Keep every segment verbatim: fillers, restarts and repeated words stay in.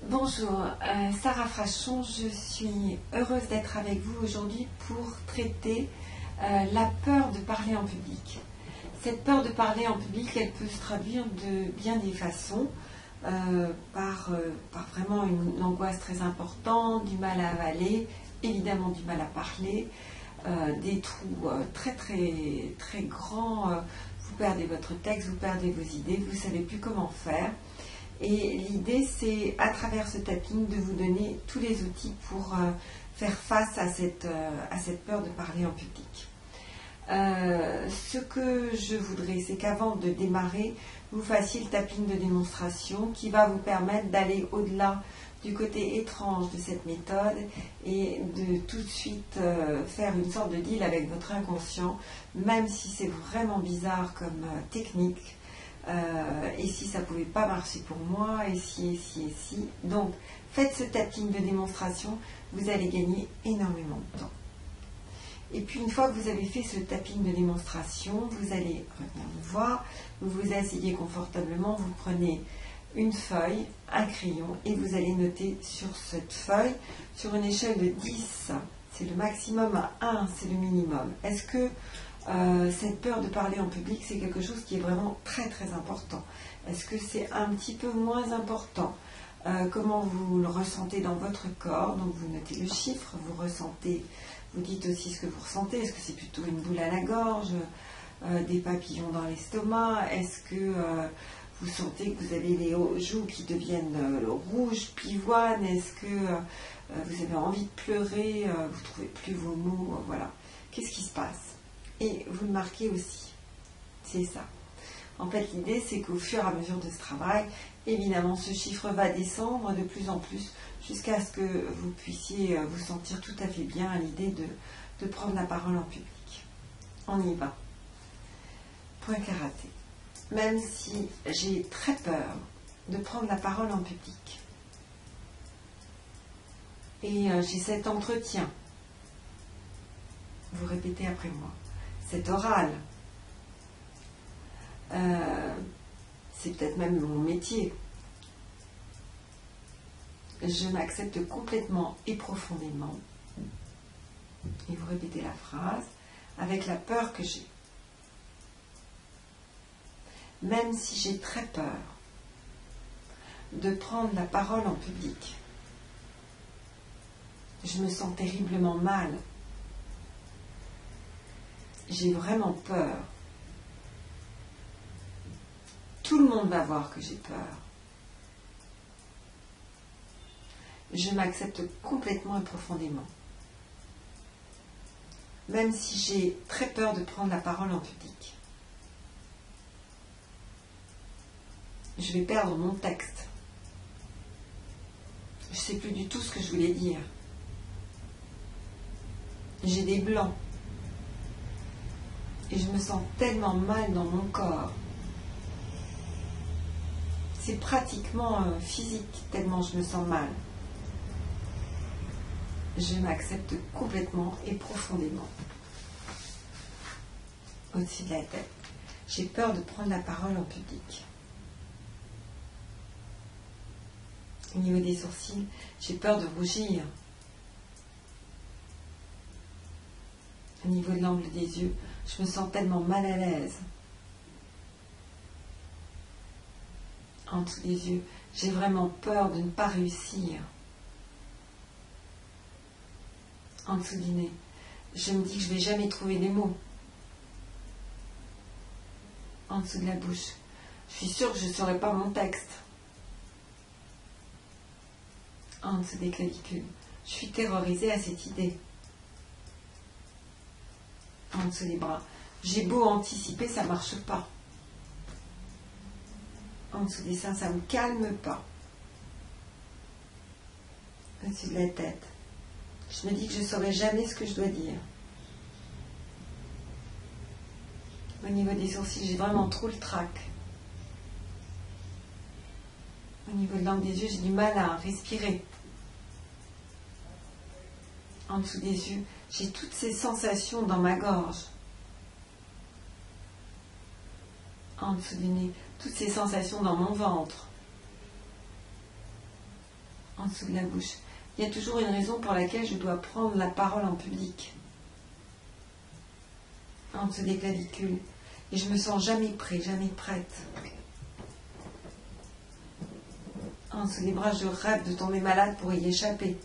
Bonjour, euh, Sarah Frachon, je suis heureuse d'être avec vous aujourd'hui pour traiter euh, la peur de parler en public. Cette peur de parler en public, elle peut se traduire de bien des façons, euh, par, euh, par vraiment une, une angoisse très importante, du mal à avaler, évidemment du mal à parler, euh, des trous euh, très très très grands, euh, vous perdez votre texte, vous perdez vos idées, vous ne savez plus comment faire. Et l'idée, c'est, à travers ce tapping, de vous donner tous les outils pour euh, faire face à cette, euh, à cette peur de parler en public. Euh, ce que je voudrais, c'est qu'avant de démarrer, vous fassiez le tapping de démonstration qui va vous permettre d'aller au-delà du côté étrange de cette méthode et de tout de suite euh, faire une sorte de deal avec votre inconscient, même si c'est vraiment bizarre comme euh, technique. Euh, et si ça ne pouvait pas marcher pour moi, et si, et si, et si. Donc, faites ce tapping de démonstration, vous allez gagner énormément de temps. Et puis, une fois que vous avez fait ce tapping de démonstration, vous allez revenir me voir, vous vous asseyez confortablement, vous prenez une feuille, un crayon, et vous allez noter sur cette feuille, sur une échelle de dix, c'est le maximum, à un, c'est le minimum. Est-ce que Euh, cette peur de parler en public, c'est quelque chose qui est vraiment très très important? Est-ce que c'est un petit peu moins important? euh, Comment vous le ressentez dans votre corps? Donc vous notez le chiffre, vous ressentez, vous dites aussi ce que vous ressentez. Est-ce que c'est plutôt une boule à la gorge, euh, des papillons dans l'estomac? Est-ce que euh, vous sentez que vous avez les joues qui deviennent euh, rouges, pivoines? Est-ce que euh, vous avez envie de pleurer? euh, Vous ne trouvez plus vos mots? euh, Voilà. Qu'est-ce qui se passe? Et vous le marquez aussi. C'est ça. En fait, l'idée, c'est qu'au fur et à mesure de ce travail, évidemment, ce chiffre va descendre de plus en plus jusqu'à ce que vous puissiez vous sentir tout à fait bien à l'idée de, de prendre la parole en public. On y va. Point karaté. Même si j'ai très peur de prendre la parole en public, et euh, j'ai cet entretien, vous répétez après moi, cet oral, euh, c'est peut-être même mon métier. Je m'accepte complètement et profondément. Et vous répétez la phrase avec la peur que j'ai. Même si j'ai très peur de prendre la parole en public, je me sens terriblement mal. J'ai vraiment peur. Tout le monde va voir que j'ai peur. Je m'accepte complètement et profondément. Même si j'ai très peur de prendre la parole en public. Je vais perdre mon texte. Je ne sais plus du tout ce que je voulais dire. J'ai des blancs. Et je me sens tellement mal dans mon corps. C'est pratiquement euh, physique, tellement je me sens mal. Je m'accepte complètement et profondément. Au-dessus de la tête. J'ai peur de prendre la parole en public. Au niveau des sourcils, j'ai peur de rougir. Au niveau de l'angle des yeux, je me sens tellement mal à l'aise. En dessous des yeux, j'ai vraiment peur de ne pas réussir. En dessous du nez, je me dis que je ne vais jamais trouver les mots. En dessous de la bouche, je suis sûre que je ne saurai pas mon texte. En dessous des clavicules, je suis terrorisée à cette idée. En dessous des bras, j'ai beau anticiper, ça ne marche pas. En dessous des seins, ça ne me calme pas. Au-dessus de la tête, je me dis que je ne saurai jamais ce que je dois dire. Au niveau des sourcils, j'ai vraiment trop le trac. Au niveau de l'angle des yeux, j'ai du mal à respirer. En dessous des yeux, j'ai toutes ces sensations dans ma gorge. En dessous du nez, toutes ces sensations dans mon ventre. en dessous de la bouche. Il y a toujours une raison pour laquelle je dois prendre la parole en public. En dessous des clavicules. Et je me sens jamais prêt, jamais prête. En dessous des bras, je rêve de tomber malade pour y échapper.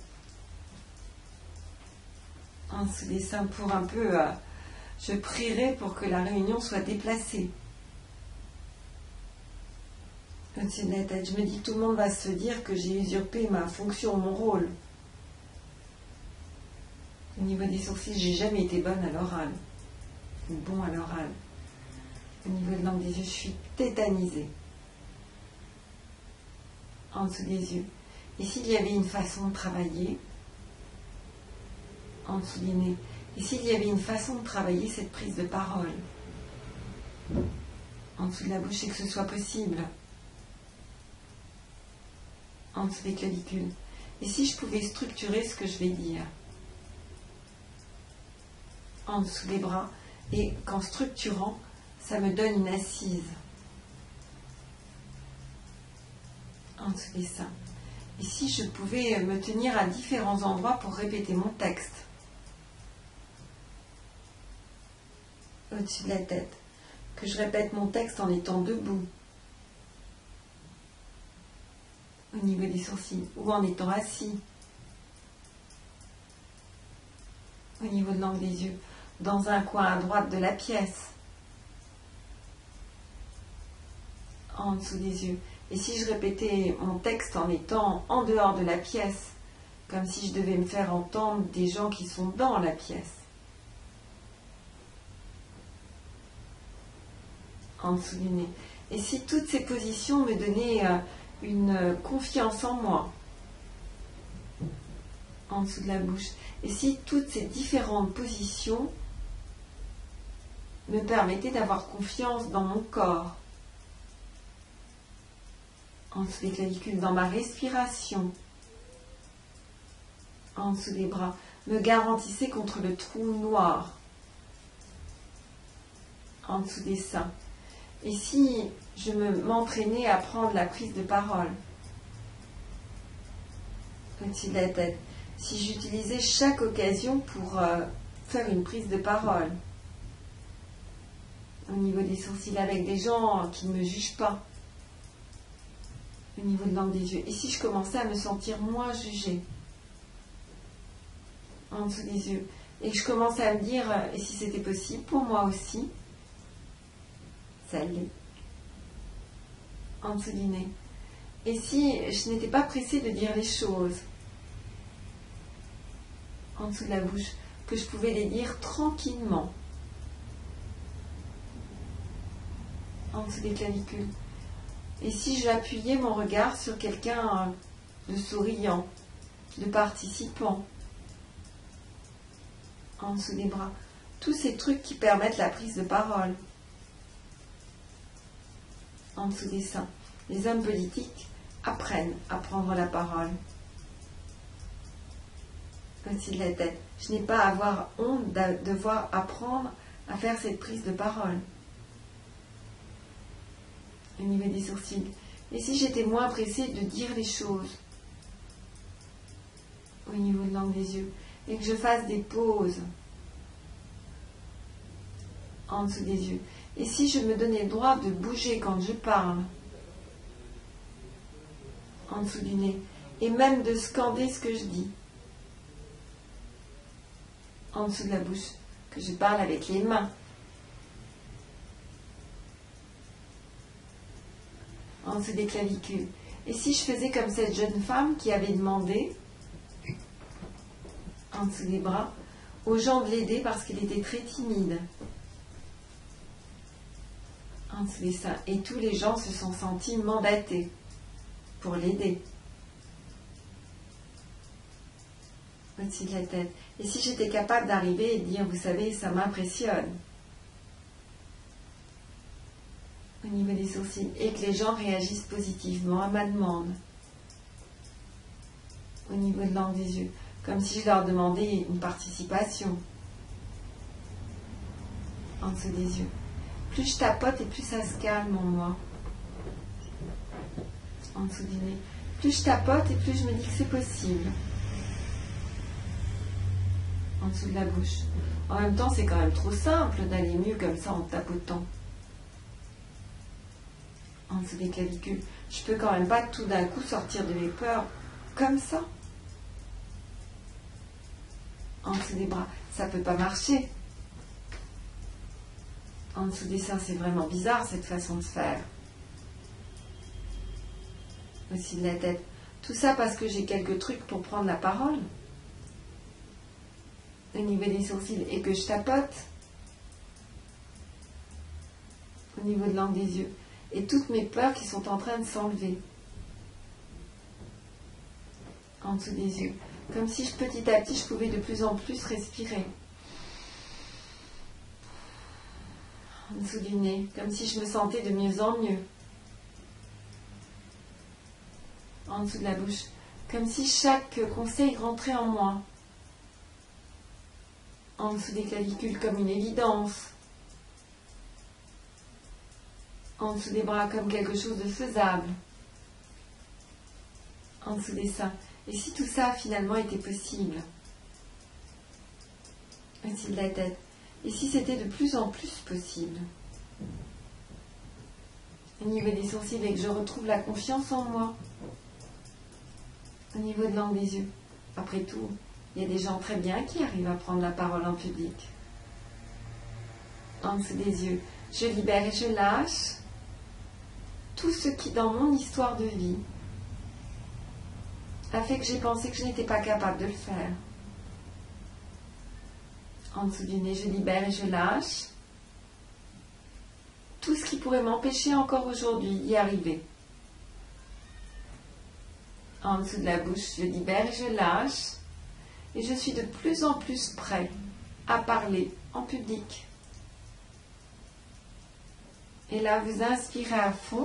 En dessous des seins, pour un peu, euh, je prierai pour que la réunion soit déplacée. Au-dessus de la tête, je me dis que tout le monde va se dire que j'ai usurpé ma fonction, mon rôle. Au niveau des sourcils, j'ai jamais été bonne à l'oral. Ou bon à l'oral. Au niveau de l'angle des yeux, je suis tétanisée. En dessous des yeux. Et s'il y avait une façon de travailler, en dessous du nez, et s'il y avait une façon de travailler cette prise de parole, en dessous de la bouche, et que ce soit possible, en dessous des clavicules, et si je pouvais structurer ce que je vais dire, en dessous des bras, et qu'en structurant, ça me donne une assise, en dessous des seins. Et si je pouvais me tenir à différents endroits pour répéter mon texte, au-dessus de la tête, que je répète mon texte en étant debout, au niveau des sourcils, ou en étant assis, au niveau de l'angle des yeux, dans un coin à droite de la pièce, en dessous des yeux. Et si je répétais mon texte en étant en dehors de la pièce, comme si je devais me faire entendre des gens qui sont dans la pièce, en dessous du nez. Et si toutes ces positions me donnaient euh, une confiance en moi, en dessous de la bouche, et si toutes ces différentes positions me permettaient d'avoir confiance dans mon corps, en dessous des clavicules, dans ma respiration, en dessous des bras, me garantissaient contre le trou noir, en dessous des seins. Et si je me, m'entraînais à prendre la prise de parole, au-dessus de la tête, si j'utilisais chaque occasion pour euh, faire une prise de parole, au niveau des sourcils, avec des gens qui ne me jugent pas, au niveau de l'angle des yeux, et si je commençais à me sentir moins jugée, en dessous des yeux, et que je commençais à me dire, et si c'était possible pour moi aussi, ça l'est, en dessous du nez. Et si je n'étais pas pressée de dire les choses, en dessous de la bouche, que je pouvais les dire tranquillement, en dessous des clavicules. Et si j'appuyais mon regard sur quelqu'un de souriant, de participant, en dessous des bras, tous ces trucs qui permettent la prise de parole, en dessous des seins. Les hommes politiques apprennent à prendre la parole, au-dessus de la tête. Je n'ai pas à avoir honte de devoir apprendre à faire cette prise de parole, au niveau des sourcils. Et si j'étais moins pressée de dire les choses, au niveau de l'angle des yeux, et que je fasse des pauses en dessous des yeux, et si je me donnais le droit de bouger quand je parle, en dessous du nez, et même de scander ce que je dis, en dessous de la bouche, que je parle avec les mains, en dessous des clavicules. Et si je faisais comme cette jeune femme qui avait demandé, en dessous des bras, aux gens de l'aider parce qu'il était très timide, en dessous des seins, et tous les gens se sont sentis mandatés pour l'aider, au-dessus de la tête. Et si j'étais capable d'arriver et de dire, vous savez, ça m'impressionne, au niveau des sourcils, et que les gens réagissent positivement à ma demande, au niveau de l'angle des yeux, comme si je leur demandais une participation, en dessous des yeux. Plus je tapote et plus ça se calme en moi, en dessous du nez. plus je tapote et plus je me dis que c'est possible. En dessous de la bouche. En même temps, c'est quand même trop simple d'aller mieux comme ça en tapotant. En dessous des clavicules. Je peux quand même pas tout d'un coup sortir de mes peurs comme ça. En dessous des bras. Ça peut pas marcher. En dessous des seins, c'est vraiment bizarre cette façon de faire. Aussi de la tête. Tout ça parce que j'ai quelques trucs pour prendre la parole. Au niveau des sourcils. Et que je tapote. Au niveau de l'angle des yeux. Et toutes mes peurs qui sont en train de s'enlever. En dessous des yeux. Comme si je, petit à petit, je pouvais de plus en plus respirer. En dessous du nez. Comme si je me sentais de mieux en mieux. En dessous de la bouche. Comme si chaque conseil rentrait en moi. En dessous des clavicules, comme une évidence. En dessous des bras, comme quelque chose de faisable. En dessous des seins. Et si tout ça, finalement, était possible? Au-dessus de la tête. Et si c'était de plus en plus possible? Au niveau des sourcils, et que je retrouve la confiance en moi. Au niveau de l'angle des yeux. Après tout, il y a des gens très bien qui arrivent à prendre la parole en public. En dessous des yeux. Je libère et je lâche tout ce qui, dans mon histoire de vie, a fait que j'ai pensé que je n'étais pas capable de le faire. En dessous du nez, je libère et je lâche tout ce qui pourrait m'empêcher encore aujourd'hui d'y arriver. En dessous de la bouche, je libère et je lâche. Et je suis de plus en plus prêt à parler en public. Et là, vous inspirez à fond.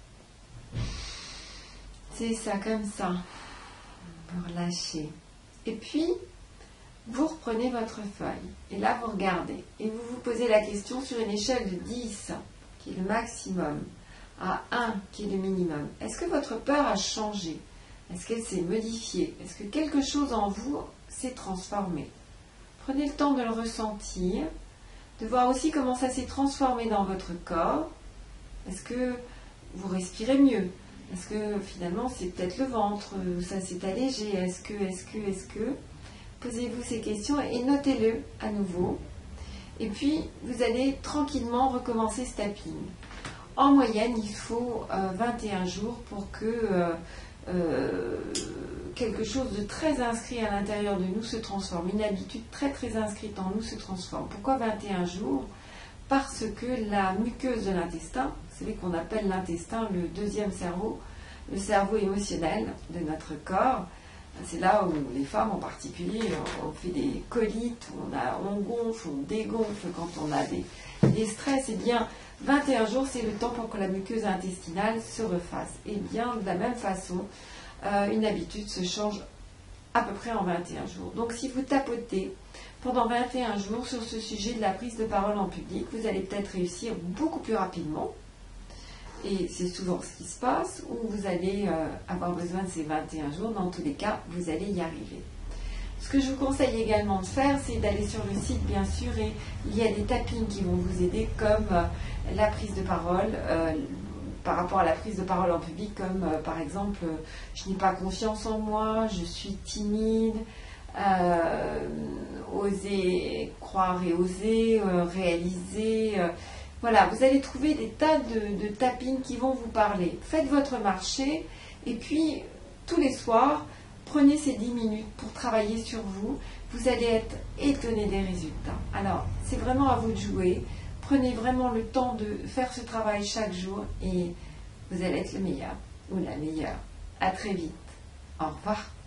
C'est ça, comme ça. Vous relâchez. Et puis, vous reprenez votre feuille. Et là, vous regardez. Et vous vous posez la question sur une échelle de dix, qui est le maximum, à un, qui est le minimum. Est-ce que votre peur a changé? Est-ce qu'elle s'est modifiée? Est-ce que quelque chose en vous s'est transformé? Prenez le temps de le ressentir, de voir aussi comment ça s'est transformé dans votre corps. Est-ce que vous respirez mieux? Est-ce que finalement c'est peut-être le ventre, ça s'est allégé? Est-ce que, est-ce que, est-ce que? Posez-vous ces questions et notez-le à nouveau. Et puis vous allez tranquillement recommencer ce tapping. En moyenne, il faut euh, vingt et un jours pour que euh, euh, quelque chose de très inscrit à l'intérieur de nous se transforme. Une habitude très très inscrite en nous se transforme. Pourquoi vingt et un jours? Parce que la muqueuse de l'intestin, vous savez qu'on appelle l'intestin le deuxième cerveau, le cerveau émotionnel de notre corps. C'est là où les femmes en particulier, on fait des colites, on, a, on gonfle, on dégonfle quand on a des, des stress. Et bien, vingt et un jours, c'est le temps pour que la muqueuse intestinale se refasse. Et bien, de la même façon, euh, une habitude se change à peu près en vingt et un jours. Donc, si vous tapotez pendant vingt et un jours sur ce sujet de la prise de parole en public, vous allez peut-être réussir beaucoup plus rapidement. Et c'est souvent ce qui se passe, où vous allez euh, avoir besoin de ces vingt et un jours. Dans tous les cas, vous allez y arriver. Ce que je vous conseille également de faire, c'est d'aller sur le site, bien sûr, et il y a des tappings qui vont vous aider, comme euh, la prise de parole, euh, par rapport à la prise de parole en public, comme euh, par exemple, euh, je n'ai pas confiance en moi, je suis timide, euh, oser croire et oser, euh, réaliser... Euh, Voilà, vous allez trouver des tas de, de tappings qui vont vous parler. Faites votre marché et puis tous les soirs, prenez ces dix minutes pour travailler sur vous. Vous allez être étonné des résultats. Alors, c'est vraiment à vous de jouer. Prenez vraiment le temps de faire ce travail chaque jour et vous allez être le meilleur ou la meilleure. À très vite. Au revoir.